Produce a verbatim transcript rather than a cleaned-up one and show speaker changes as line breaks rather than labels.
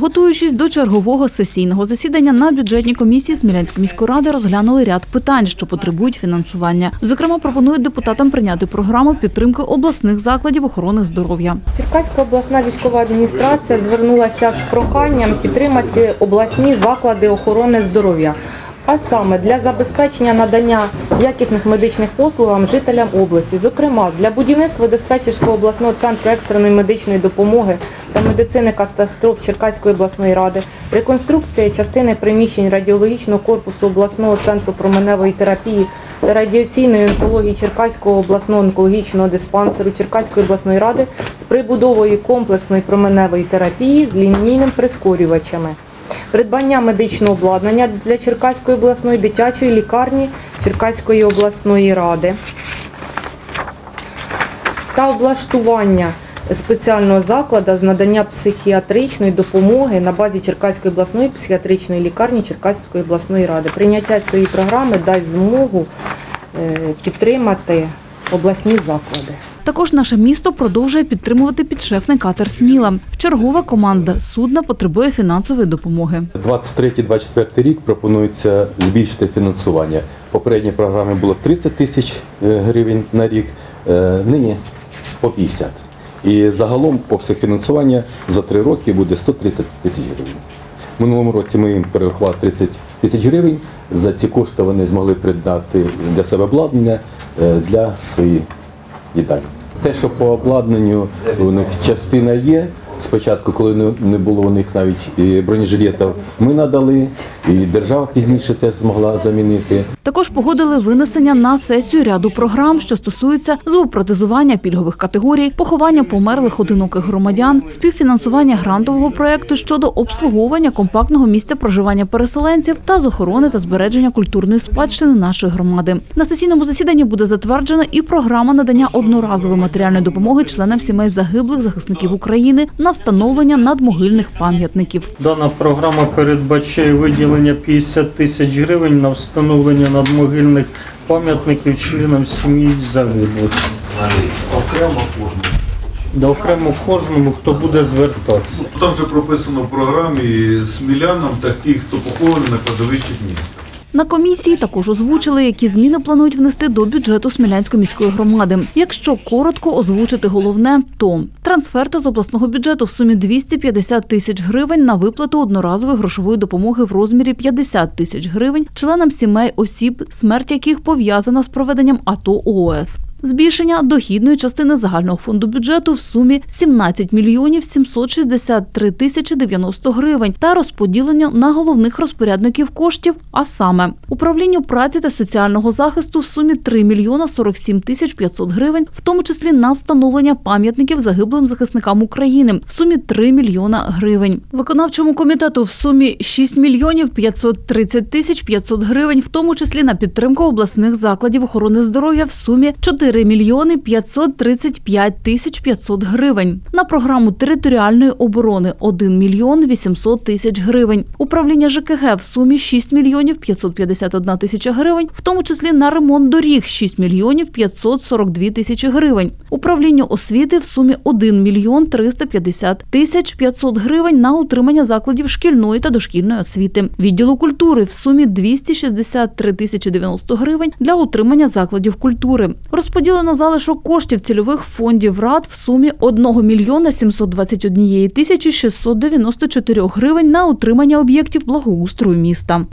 Готуючись до чергового сесійного засідання, на бюджетній комісії Смілянської міської ради розглянули ряд питань, що потребують фінансування. Зокрема, пропонують депутатам прийняти програму підтримки обласних закладів охорони здоров'я.
Черкаська обласна військова адміністрація звернулася з проханням підтримати обласні заклади охорони здоров'я. А саме для забезпечення надання якісних медичних послуг жителям області, зокрема для будівництва диспетчерського обласного центру екстреної медичної допомоги та медицини катастроф Черкаської обласної ради, реконструкція частини приміщень радіологічного корпусу обласного центру променевої терапії та радіаційної онкології Черкаського обласного онкологічного диспансеру Черкаської обласної ради з прибудовою комплексної променевої терапії з лінійними прискорювачами. Придбання медичного обладнання для Черкаської обласної дитячої лікарні Черкаської обласної ради та облаштування спеціального закладу з надання психіатричної допомоги на базі Черкаської обласної психіатричної лікарні Черкаської обласної ради. Прийняття цієї програми дасть змогу підтримати обласні заклади.
Також наше місто продовжує підтримувати підшефний катер «Сміла». Вчергова команда судна потребує фінансової допомоги.
двадцять третій - двадцять четвертий рік пропонується збільшити фінансування. В попередній програмі було тридцять тисяч гривень на рік, нині по п'ятдесят. І загалом обсяг фінансування за три роки буде сто тридцять тисяч гривень. В минулому році ми їм перерахували тридцять тисяч гривень. За ці кошти вони змогли придбати для себе обладнання для своєї їдальні. Те, що по обладнанню у них частина є, спочатку, коли не було у них навіть і бронежилетів, ми надали, і держава пізніше теж змогла замінити.
Також погодили винесення на сесію ряду програм, що стосуються зубопротезування пільгових категорій, поховання померлих одиноких громадян, співфінансування грантового проєкту щодо обслуговування компактного місця проживання переселенців та з охорони та збереження культурної спадщини нашої громади. На сесійному засіданні буде затверджена і програма надання одноразової матеріальної допомоги членам сімей загиблих захисників України на встановлення надмогильних пам'ятників.
Дана програма передбачає виділення п'ятдесят тисяч гривень на встановлення надмогильних пам'ятників членам сім'ї загиблих.
Окремо кожному.
Да, окремо кожному, хто буде звертатися.
Там вже прописано в програмі смілянам такі, хто похований на кладовищах міста.
На комісії також озвучили, які зміни планують внести до бюджету Смілянської міської громади. Якщо коротко озвучити головне, то трансферти з обласного бюджету в сумі двісті п'ятдесят тисяч гривень на виплату одноразової грошової допомоги в розмірі п'ятдесят тисяч гривень членам сімей осіб, смерть яких пов'язана з проведенням АТО-ООС. Збільшення дохідної частини загального фонду бюджету в сумі сімнадцять мільйонів сімсот шістдесят три тисячі дев'яносто гривень та розподілення на головних розпорядників коштів, а саме управлінню праці та соціального захисту в сумі три мільйона сорок сім тисяч п'ятсот гривень, в тому числі на встановлення пам'ятників загиблим захисникам України в сумі три мільйона гривень. Виконавчому комітету в сумі шість мільйонів п'ятсот тридцять тисяч п'ятсот гривень, в тому числі на підтримку обласних закладів охорони здоров'я в сумі чотири мільйони п'ятсот тридцять п'ять тисяч п'ятсот гривень. На програму територіальної оборони один мільйон вісімсот тисяч гривень. Управління ЖКГ в сумі шість мільйонів п'ятсот п'ятдесят одна тисяча гривень, в тому числі на ремонт доріг шість мільйонів п'ятсот сорок дві тисячі гривень. Управлінню освіти в сумі один мільйон триста п'ятдесят тисяч п'ятсот гривень на утримання закладів шкільної та дошкільної освіти. Відділу культури в сумі двісті шістдесят три тисячі дев'яносто гривень для утримання закладів культури. Розподілено залишок коштів цільових фондів рад в сумі один мільйон сімсот двадцять одна тисяча шістсот дев'яносто чотири гривень на утримання об'єктів благоустрою міста.